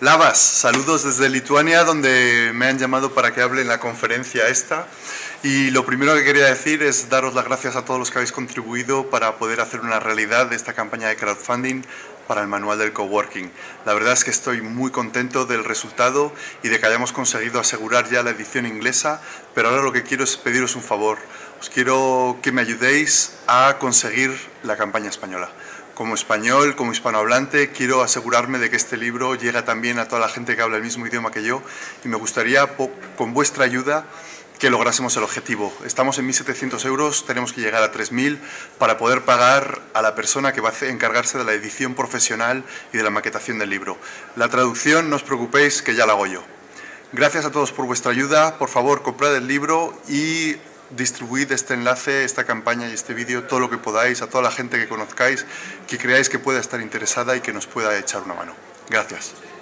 Labas, saludos desde Lituania, donde me han llamado para que hable en la conferencia esta. Y lo primero que quería decir es daros las gracias a todos los que habéis contribuido para poder hacer una realidad de esta campaña de crowdfunding para el manual del coworking. La verdad es que estoy muy contento del resultado y de que hayamos conseguido asegurar ya la edición inglesa, pero ahora lo que quiero es pediros un favor. Os quiero que me ayudéis a conseguir la campaña española. Como español, como hispanohablante, quiero asegurarme de que este libro llega también a toda la gente que habla el mismo idioma que yo y me gustaría, con vuestra ayuda, que lográsemos el objetivo. Estamos en 1.700 euros, tenemos que llegar a 3.000 para poder pagar a la persona que va a encargarse de la edición profesional y de la maquetación del libro. La traducción, no os preocupéis, que ya la hago yo. Gracias a todos por vuestra ayuda. Por favor, comprad el libro y distribuid este enlace, esta campaña y este vídeo, todo lo que podáis, a toda la gente que conozcáis, que creáis que pueda estar interesada y que nos pueda echar una mano. Gracias.